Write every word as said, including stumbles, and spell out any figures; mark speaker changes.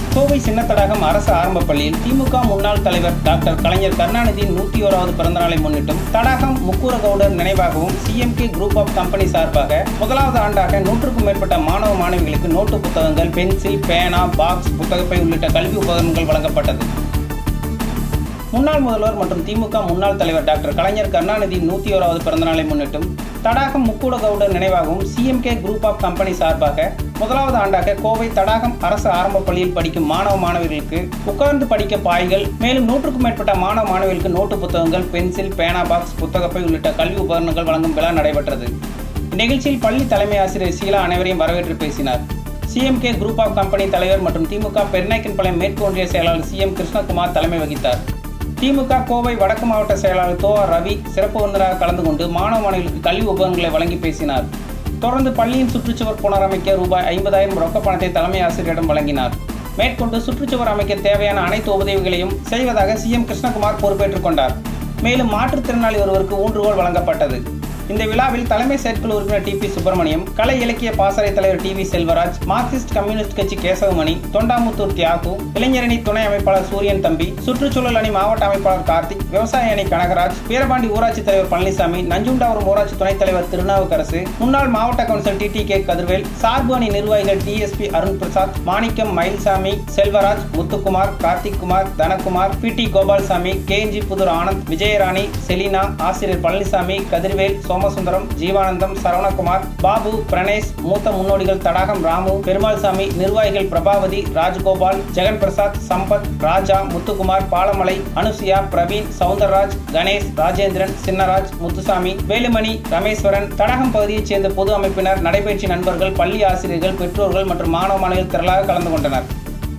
Speaker 1: கோவை சின்னத்தடாகம் அரசு ஆரம்ப பள்ளியில் திமுக முன்னாள் தலைவர் டாக்டர் கலைஞர் கருணாநிதியின் நூற்றி ஓராவது பிறந்தநாளை முன்னிட்டும் தடாகம் முக்கூரகவுடர் நினைவாகவும் சிஎம்கே குரூப் ஆஃப் கம்பெனி சார்பாக முதலாவது ஆண்டாக நூற்றுக்கும் மேற்பட்ட மாணவ மாணவிகளுக்கு நோட்டு புத்தகங்கள், பென்சில், பேனா, பாக்ஸ், புத்தகப்பை உள்ளிட்ட கல்வி உபகரணங்கள் வழங்கப்பட்டது. முன்னாள் முதல்வர் மற்றும் திமுக முன்னாள் தலைவர் டாக்டர் கலைஞர் கருணாநிதியின் நூற்றி ஓராவது பிறந்தநாளை முன்னிட்டும் தடாகம் முக்கூரகவுடர் நினைவாகவும் சிஎம்கே குரூப் ஆஃப் கம்பெனி சார்பாக முதலாவது ஆண்டாக கோவை தடாகம் அரசு ஆரம்ப பள்ளியில் படிக்கும் மாணவ மாணவிகளுக்கு உட்கார்ந்து படிக்க பாய்கள், மேலும் நூற்றுக்கும் மேற்பட்ட மாணவ மாணவிகளுக்கு நோட்டு புத்தகங்கள், பென்சில், பேனா, பாக்ஸ், புத்தகப்பை உள்ளிட்ட கல்வி உபகரணங்கள் வழங்கும் விழா நடைபெற்றது. இந்நிகழ்ச்சியில் பள்ளி தலைமை ஆசிரியர் ஷீலா அனைவரையும் வரவேற்று பேசினார். சிஎம்கே குரூப் ஆஃப் கம்பெனி தலைவர் மற்றும் திமுக பெருநாயக்கன்பாளையம் மேற்கு ஒன்றிய செயலாளர் சி எம் கிருஷ்ணகுமார் தலைமை வகித்தார். திமுக கோவை வடக்கு மாவட்ட செயலாளர் தோ ஆர் ரவி சிறப்பு விருந்தினராக கலந்து கொண்டு மாணவ மாணவிகளுக்கு கல்வி உபகரணங்களை வழங்கி பேசினார். தொடர்ந்து பள்ளியின் சுற்றுச்சுவர் புனரமைக்க ரூபாய் ஐம்பதாயிரம் ரொக்க பணத்தை தலைமை ஆசிரியரிடம் வழங்கினார். மேற்கொண்டு சுற்றுச்சுவர் அமைக்க தேவையான அனைத்து உதவிகளையும் செய்வதாக சி எம் கிருஷ்ணகுமார் பொறுப்பேற்றுக் கொண்டார். மேலும் மாற்றுத்திறனாளி ஒருவருக்கு ஊன்றுகோல் வழங்கப்பட்டது. இந்த விழாவில் தலைமை செயற்குழு உறுப்பினர் டி பி சுப்பிரமணியம், கலை இலக்கிய பாசறை தலைவர் T V Selvaraj, Marxist communist கட்சி கேசவமணி, தொண்டாமுத்தூர் தியாகு, இளைஞரணி துணை அமைப்பாளர் சூரியன் தம்பி, சுற்றுச்சூழல் அணி மாவட்ட அமைப்பாளர் கார்த்திக், விவசாய அணி கனகராஜ், வீரபாண்டி ஊராட்சி தலைவர் பழனிசாமி, நஞ்சுண்டாவரம் ஊராட்சி துணைத் தலைவர் திருநாவுக்கரசு, முன்னாள் மாவட்ட councillor T T K Kathirvel, சார்பு அணி நிர்வாகிகள் T S P Arun Prasad, Manickam, Mayilsamy, Selvaraj, Muthukumar, Karthik Kumar, Thanakumar, P T Gopalsamy, K N G Pudur Anand, Vijayarani, Selina, ஆசிரியர் பழனிசாமி, கதிர்வேல், சோமசுந்தரம், ஜீவானந்தம், சரவணகுமார், பாபு, பிரணேஷ், மூத்த முன்னோடிகள் தடாகம் ராமு, பெருமாள்சாமி, நிர்வாகிகள் பிரபாவதி, ராஜ்கோபால், ஜெகன் பிரசாத், சம்பத், ராஜா, முத்துக்குமார், பாலமலை, அனுசியா, பிரவீன், சவுந்தரராஜ், கணேஷ், ராஜேந்திரன், சின்னராஜ், முத்துசாமி, வேலுமணி, ரமேஸ்வரன், தடாகம் பகுதியைச் சேர்ந்த பொது அமைப்பினர், நடைபயிற்சி நண்பர்கள், பள்ளி ஆசிரியர்கள், பெற்றோர்கள் மற்றும் மாணவ மாணவிகள் திரளாக கலந்து கொண்டனர்.